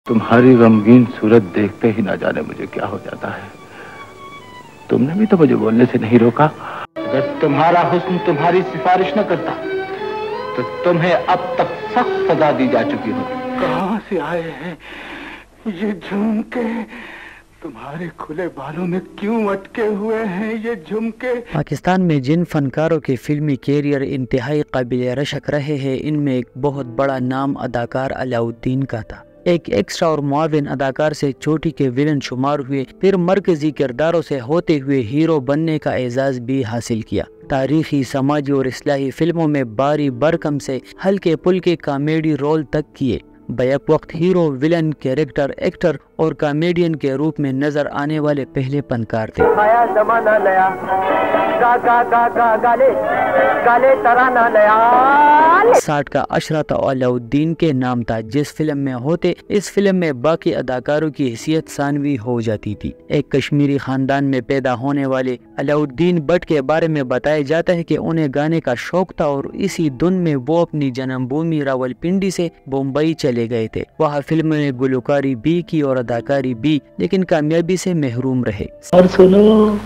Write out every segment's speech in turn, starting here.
तुम्हारी गमगीन सूरत देखते ही ना जाने मुझे क्या हो जाता है। तुमने भी तो मुझे बोलने से नहीं रोका। अगर तुम्हारा हुस्न तुम्हारी सिफारिश न करता तो तुम्हें अब तक सख्त सजा दी जा चुकी होती। कहां से आए हैं ये झुमके? तुम्हारे खुले बालों में क्यों अटके हुए हैं ये झुमके? पाकिस्तान में जिन फनकारों के फिल्मी कैरियर इंतहाई काबिल रशक रहे हैं, इनमें एक बहुत बड़ा नाम अदाकार अलाउद्दीन का था। एक एक्स्ट्रा और मुआविन अदाकार से चोटी के विलन शुमार हुए, फिर मरकजी किरदारों से होते हुए हीरो बनने का एजाज भी हासिल किया। तारीखी, समाजी और इस्लाही फिल्मों में बारी बरकम से हल्के पुल्के कॉमेडी रोल तक किए। बैक वक्त हीरो, विलन, कैरेक्टर एक्टर और कॉमेडियन के रूप में नजर आने वाले पहले फनकार थे। आया जमाना नया, गा गा गा गा गाले गाले तराना नया। 60 का अशरा तो अलाउद्दीन के नाम था। जिस फिल्म में होते, इस फिल्म में बाकी अदाकारों की हैसियत सानवी हो जाती थी। एक कश्मीरी खानदान में पैदा होने वाले अलाउद्दीन भट्ट के बारे में बताया जाता है कि उन्हें गाने का शौक था और इसी धुन में वो अपनी जन्मभूमि रावलपिंडी से मुंबई चले गए थे। वहाँ फिल्म में गुलकारी भी की और अदाकारी भी, लेकिन कामयाबी से महरूम रहे। और सुनो,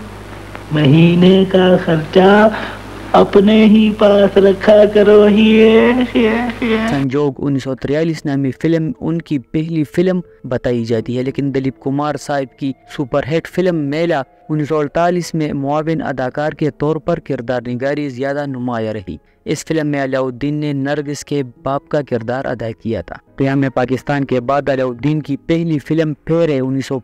महीने का खर्चा अपने ही पास रखा करो। संजोग 1943 नामी फिल्म उनकी पहली फिल्म बताई जाती है, लेकिन दिलीप कुमार साहब की सुपरहिट फिल्म मेला 1948 में मुआविन अदाकार के तौर पर किरदार निगारी ज्यादा नुमाया रही। इस फिल्म में अलाउद्दीन ने नरगिस के बाप का किरदार अदा किया था। क़याम पाकिस्तान के बाद अलाउद्दीन की पहली फिल्म फेरे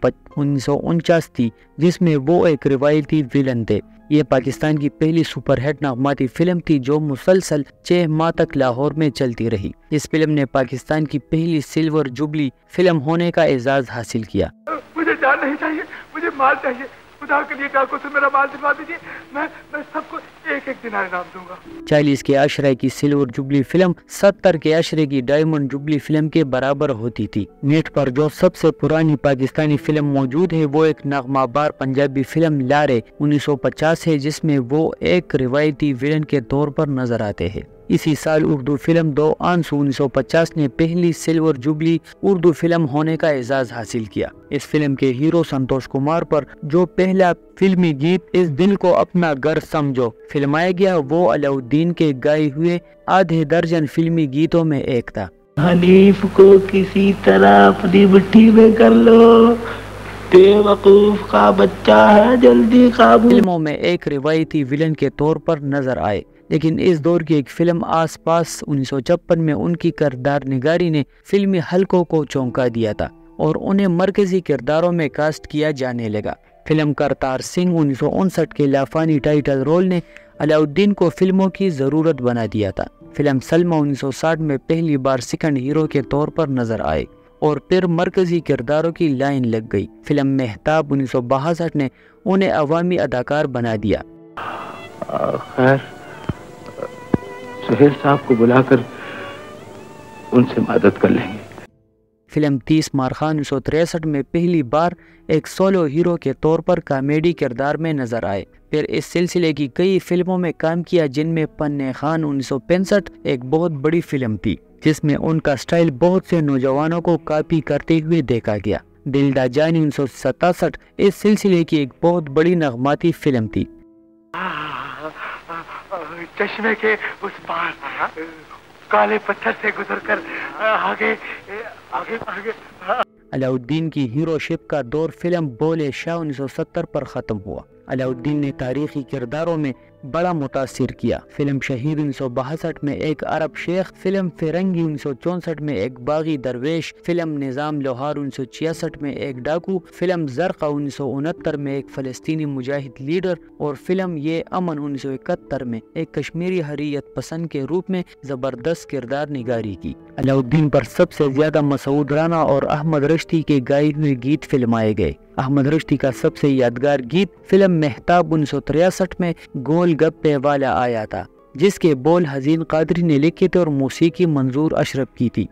1949 थी, जिसमें वो एक रिवायती विलन थे। ये पाकिस्तान की पहली सुपरहिट नगमाती फिल्म थी जो मुसलसल 6 माह तक लाहौर में चलती रही। इस फिल्म ने पाकिस्तान की पहली सिल्वर जुबली फिल्म होने का एजाज हासिल किया। मुझे जान नहीं चाहिए, मुझे माल चाहिए। खुदा के लिए डाकू से मेरा माल दिलवा दीजिए। मैं सबको एक एक दिनार इनाम दूंगा। 40 के अशरे की सिल्वर जुबली फिल्म 70 के अशरे की डायमंड जुबली फिल्म के बराबर होती थी। नेट पर जो सबसे पुरानी पाकिस्तानी फिल्म मौजूद है वो एक नगमाबार पंजाबी फिल्म लारे 1950 है, जिसमें वो एक रिवायती विलन के तौर पर नजर आते हैं। इसी साल उर्दू फिल्म दो आंसू 1950 ने पहली सिल्वर जुबली उर्दू फिल्म होने का एजाज हासिल किया। इस फिल्म के हीरो संतोष कुमार पर जो पहला फिल्मी गीत इस दिल को अपना घर समझो फिल्माया गया, वो अलाउद्दीन के गाए हुए आधे दर्जन फिल्मी गीतों में एक था। हनीफ को किसी तरह अपनी मुट्ठी में कर लो, बेवकूफ का बच्चा है, जल्दी काबू। फिल्मों में एक रिवायती विलन के तौर पर नजर आए, लेकिन इस दौर की एक फिल्म आस पास 1956 में उनकी किरदार निगारी ने फिल्मी हलकों को चौंका दिया था और उन्हें मरकजी किरदारों में कास्ट किया जाने लगा। फिल्म करतार सिंह 1959 के लाफानी टाइटल रोल ने अलाउद्दीन को फिल्मों की जरूरत बना दिया था। फिल्म सलमा 1960 में पहली बार सेकंड हीरो के तौर पर नजर आए और फिर मरकजी किरदारों की लाइन लग गई। फिल्म मेहताब 1962 ने उन्हें अवामी अदाकार बना दिया। खैर, सुहेल साहब को बुलाकर उनसे मदद कर लेंगे। फिल्म 30 मारखान 1963 में पहली बार एक सोलो हीरो के तौर पर कॉमेडी किरदार में नजर आए। फिर इस सिलसिले की कई फिल्मों में काम किया, जिनमें पन्ने खान 1965 एक बहुत बड़ी फिल्म थी, जिसमें उनका स्टाइल बहुत से नौजवानों को कॉपी करते हुए देखा गया। दिलदा जानी 1967 इस सिलसिले की एक बहुत बड़ी नगमाती फिल्म थी। चश्मे के उस पार काले पत्थर से गुजरकर आगे आगे आगे। अलाउद्दीन की हीरोशिप का दौर फिल्म बोले शाह 1970 पर खत्म हुआ। अलाउद्दीन ने तारीखी किरदारों में बड़ा मुतासिर किया। फिल्म शहीद 1962 में एक अरब शेख, फिल्म फिरंगी 1964 में एक बागी दरवेश, फिल्म निजाम लोहार 1966 में एक डाकू, फिल्म जरका 1969 में एक फलस्तीनी मुजाहिद लीडर और फिल्म ये अमन 1971 में एक कश्मीरी हरीयत पसंद के रूप में जबरदस्त किरदार निगारी की। अलाउद्दीन पर सबसे ज्यादा मसूद राना और अहमद रश्दी के गाए हुए गीत फिल्माए गए। अहमद रश्दी का सबसे यादगार गीत फिल्म मेहताब 1963 में गोल गप्पे वाला आया था, जिसके बोल हजीन कादरी ने लिखे थे और मौसीकी मंजूर अशरफ की थी।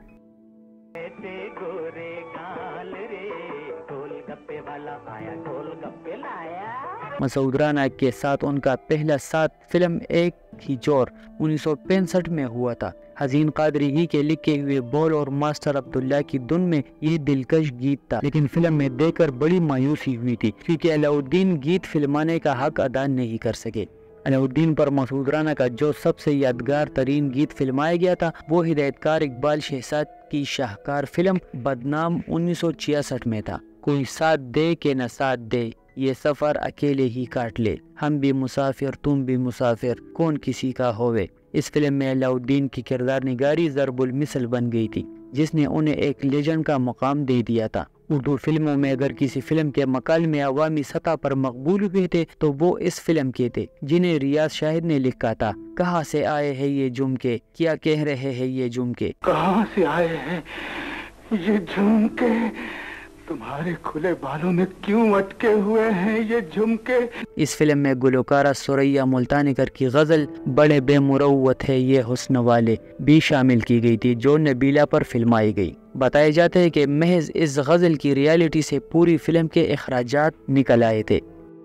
मसूद राना के साथ उनका पहला साथ फिल्म एक کی چور 1965 میں ہوا تھا۔ حسین قادری ہی کے لکھے ہوئے بول اور ماسٹر عبداللہ کی دھن میں یہ دلکش گیت تھا، لیکن فلم میں دیکھ کر بڑی مایوسی ہوئی تھی کیونکہ علاؤالدین گیت فلمانے کا حق ادا نہیں کر سکے۔ علاؤالدین پر مسعود رانا کا جو سب سے یادگار ترین گیت فلمایا گیا تھا وہ ہدایت کار اقبال شہزاد کی شاہکار فلم بدنام 1966 میں تھا۔ کوئی ساتھ دے کہ نہ ساتھ دے، یہ سفر اکیلے ہی کاٹ لے، ہم بھی مسافر تم بھی مسافر، کون کسی کا ہوئے۔ اس فلم میں علاؤالدین کی کردار نگاری ضرب المثل بن گئی تھی جس نے انہیں ایک لیجنڈ کا مقام دے دیا تھا۔ اردو فلموں میں اگر کسی فلم کے مکالمے عوامی سطح پر مقبول ہوئے تھے تو وہ اس فلم کے تھے، جنہیں ریاض شاہد نے لکھا تھا۔ کہاں سے آئے ہیں یہ جھمکے، کیا کہہ رہے ہیں یہ جھمکے، کہاں سے آئے ہیں یہ جھمکے، تمہارے کھلے بالوں میں کیوں اٹکے ہوئے ہیں یہ جھمکے۔ اس فلم میں گلوکارہ ثریا ملتانی کر کی غزل بڑے بے مروت ہے یہ حسن والے بھی شامل کی گئی تھی جو نبیلہ پر فلمائی گئی۔ بتایا جاتا ہے کہ محض اس غزل کی ریالٹی سے پوری فلم کے اخراجات نکل آئے تھے۔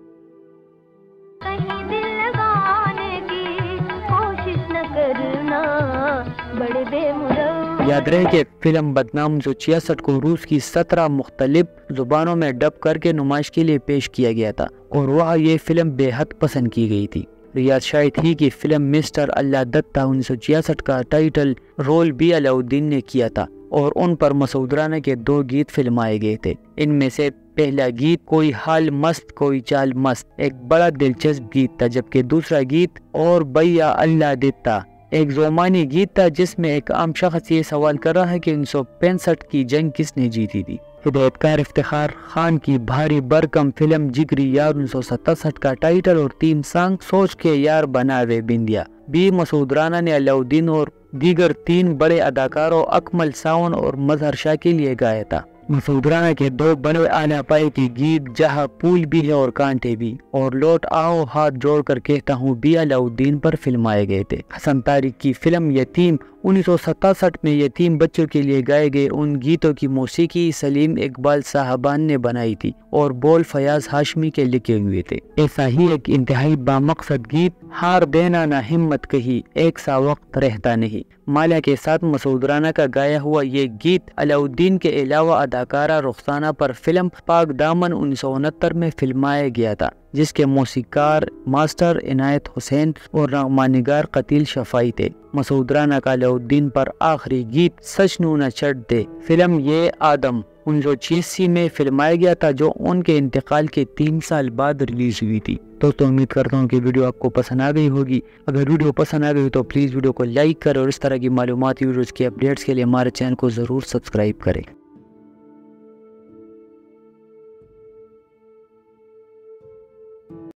یاد رہے کہ فلم بدنام 1966 کو روس کی 17 مختلف زبانوں میں ڈب کر کے نمائش کے لیے پیش کیا گیا تھا اور وہاں یہ فلم بے حد پسند کی گئی تھی۔ ریاض شاہد ہی کی فلم مسٹر اللہ دتہ 1966 کا ٹائٹل رول بھی علاؤالدین نے کیا تھا اور ان پر مسعود رانا کے 2 گیت فلمائے گئے تھے۔ ان میں سے پہلا گیت کوئی حال مست کوئی چال مست ایک بڑا دلچسپ گیت تھا، جبکہ دوسرا گیت اور بھیا اللہ دتہ ایک زومانی گیت تھا جس میں ایک عام شخص یہ سوال کر رہا ہے کہ 1965 کی جنگ کس نے جیتی تھی۔ ہدایت کار افتخار خان کی بھاری برکم فلم جگری یار 1967 کا ٹائٹل اور تھیم سانگ سوچ کے یار بناوے بندیا بھی مسعود رانا نے علاؤالدین اور دیگر 3 بڑے اداکاروں اکمل ساون اور مظہر شاہ کے لیے گایا تھا۔ مسعود رانا کے 2 بڑے اعلیٰ پائے کے گیت جہاں پھول بھی ہے اور کانٹے بھی اور لوٹ آؤ ہاتھ جوڑ کر کہتا ہوں بھی علاؤالدین پر فلمائے گئے تھے۔ حسن طارق کی فلم یتیم 1967 میں یتیم بچوں کے لیے گائے گئے ان گیتوں کی موسیقی سلیم اقبال صاحبان نے بنائی تھی اور بول فیاض ہاشمی کے لکھے ہوئے تھے۔ ایسا ہی ایک انتہائی بامقصد گیت ہار دینا نہ ہمت کہی ایک سا وقت رہتا نہیں مالا کے ساتھ مسعود رانا کا گایا ہوا یہ گیت علاؤالدین کے علاوہ اداکارہ رخسانہ پر فلم پاک دامن 1969 میں فلمایا گیا تھا، جس کے موسیقار ماسٹر عنایت حسین اور نغمہ نگار قتیل شفائی تھے۔ مسعود رانا کا علاؤالدین پر آخری گیت سچ نو نہ چڑھ دے فلم یہ آدم 1986 میں فلمایا گیا تھا جو ان کے انتقال کے 3 سال بعد ریلیز ہوئی تھی۔ دوستوں امید کرتا ہوں کہ ویڈیو آپ کو پسند آ گئی ہوگی۔ اگر ویڈیو پسند آ گئی تو پلیز ویڈیو کو لائک کریں اور اس طرح کی معلوماتی ویڈیوز کے اپڈیٹس کے لیے ہمارے چینل کو ضرور سبسکرائب کریں۔